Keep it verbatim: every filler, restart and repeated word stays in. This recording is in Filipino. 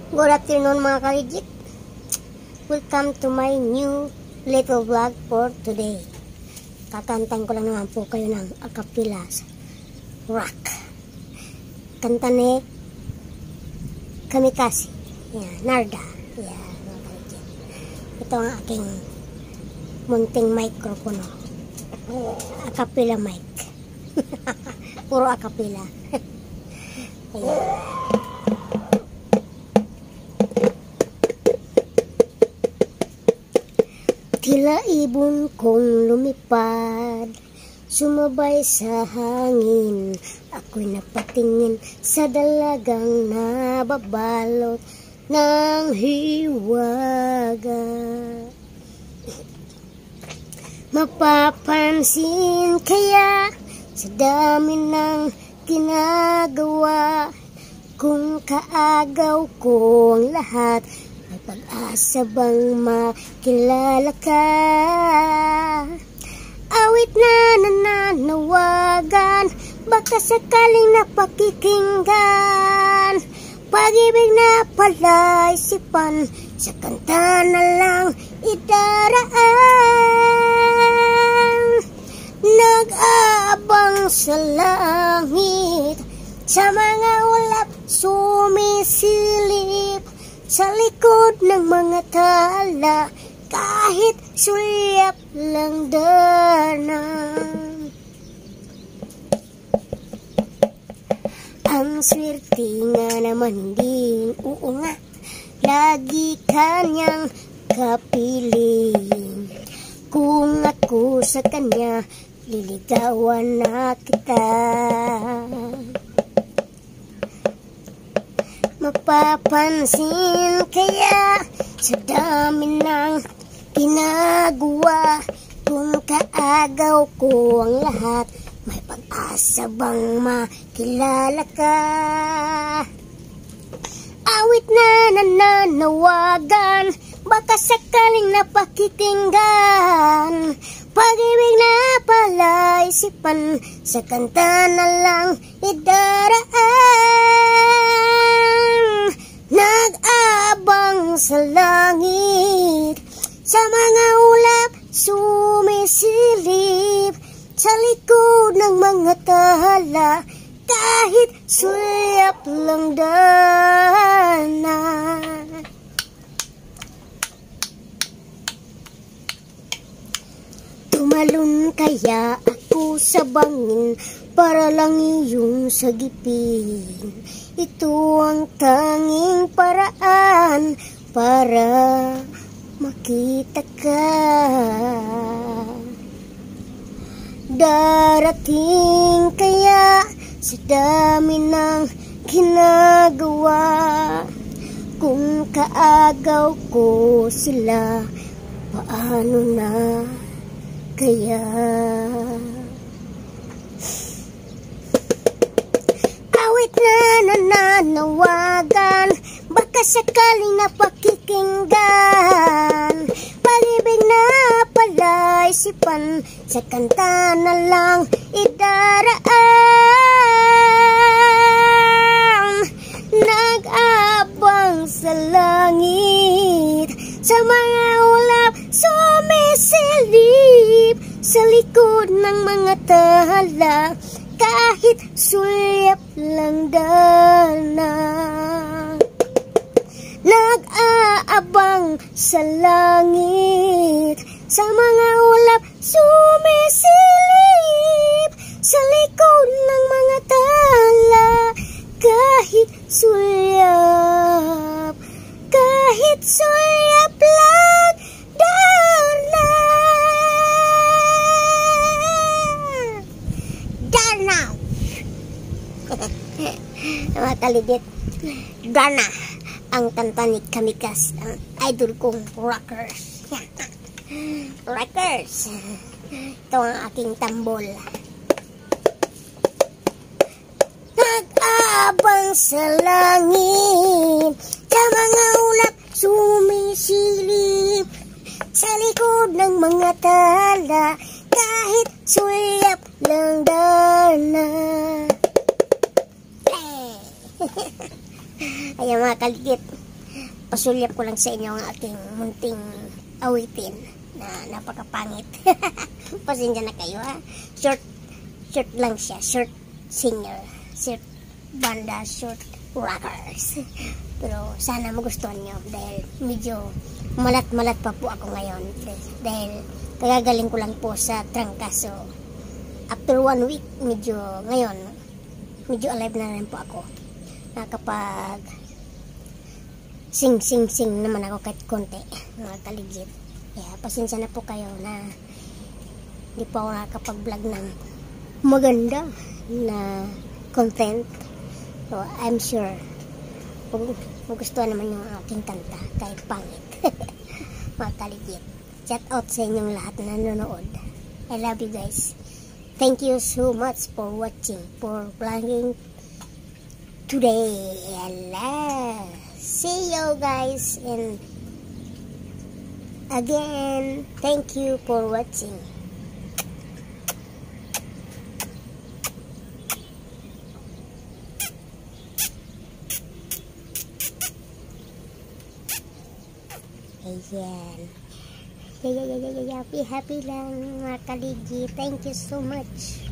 Good afternoon mga kaligit. Welcome to my new little vlog for today. Kakantahin ko lang naman po kayo ng acapella rock. Kanta ni Kamikaze. Yan, Narda. Yan, mga kaligit. Ito ang aking munting microphone. Acapella mic. Puro acapella. Ayan. Tila ibon kong lumipad, sumabay sa hangin. Ako'y napatingin sa dalagang nababalot ng hiwaga. Mapapansin kaya sa dami ng ginagawa, kung kaagaw ko ang lahat, may pag-asa bang makilala ka? Awit na nananawagan, baka sakaling napakikinggan. Pag-ibig na palaisipan, sa kanta na lang idaraan. Nag-aabang sa langit, sa mga ulap sumisilip, sa likod ng mga tala, kahit sulyap lang dana. Ang swerte nga naman din, oo nga, lagi kanyang kapiling. Kung ako sa kanya, liligawan na kita. Mapapansin kaya sa dami ng ginagawa, kung kaagaw ko ang lahat, may pag-asa bang makilala ka? Awit na nananawagan, baka sakaling napakikinggan. Pag-ibig na palaisipan, sa kanta na lang idaraan. Nag-abang sa langit, sa mga ulap sumisilip, sa likod ng mga tala, kahit sulyap lang dana. Tumalon kaya ako sa bangin, para lang iyong sagipin. Ito ang tanging paraan para makita ka. Darating kaya sa dami ng ginagawa, kung kaagaw ko sila, paano na kaya? Awit na nananawagan, baka sakaling napakikinggan. Pag-ibig na palaisipan, sa kanta na lang idaraan. Nag-abang sa langit, sa mga ulap sumisilip, sa likod ng mga tala, kahit sulyap lang dana. Nag-aabang sa langit, sa mga ulap sumisilip, sa likod ng mga tala, kahit sulyap, kahit sulyap lang dana. Dana. Mga kaligit, Dana ang kanta ni Kamikaze, ang idol kong rockers. Rockers. Ito ang aking tambol. Nag-aabang sa langit, sa mga ulap sumisilip, sa likod ng mga tala, kahit sulyap lang dana. Ayan mga kaligit, pasulyap ko lang sa inyo ang aking munting awitin na napakapangit. Pasensya na kayo ha. Short, short lang siya. Short singer. Short banda, short rockers. Pero sana magustuhan nyo dahil medyo malat-malat pa po ako ngayon. Dahil kagagaling ko lang po sa trangkaso. After one week, medyo ngayon, medyo alive na rin po ako. Nakapag sing sing sing naman ako kahit konti, mga kaligit. Yeah, pasensya na po kayo na hindi po ako nakakapag-vlog ng maganda na content. So I'm sure magustuhan naman yung aking kanta kahit pangit. Mga kaligit. Shout out sa inyong lahat na nanonood. I love you guys. Thank you so much for watching, for vlogging today. Hello. See you guys, and again, thank you for watching. Ayan. Happy, happy lang mga kaligi. Thank you so much.